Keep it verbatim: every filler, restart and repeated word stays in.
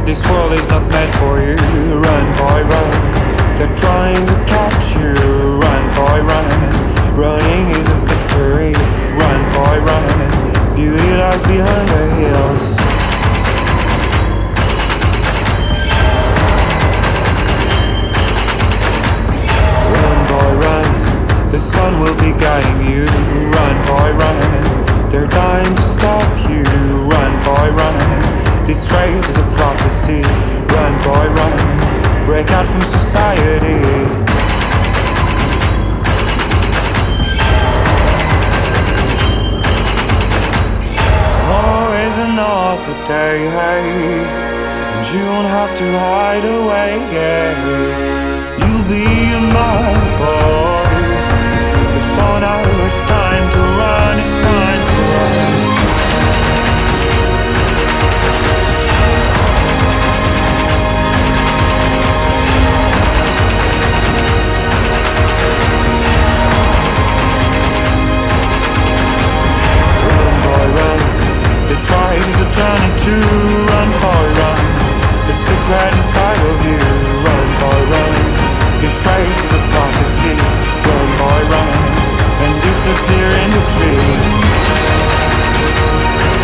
This world is not meant for you. Run, boy, run. They're trying to catch you. Run, boy, run. Running is a victory. Run, boy, run. Beauty lies behind the hills. Run, boy, run. The sun will be guiding you. Run, boy, run. They're dying to stop you. Run, boy, run. This race is a prophecy. Run, boy, run. Break out from society. Always another day, hey, and you don't have to hide away, yeah. You'll be a man, boy, but for now it's time to run, it's time to run. This ride is a journey to run, boy, run. The secret inside of you. Run, boy, run. This race is a prophecy. Run, boy, run. And disappear in the trees.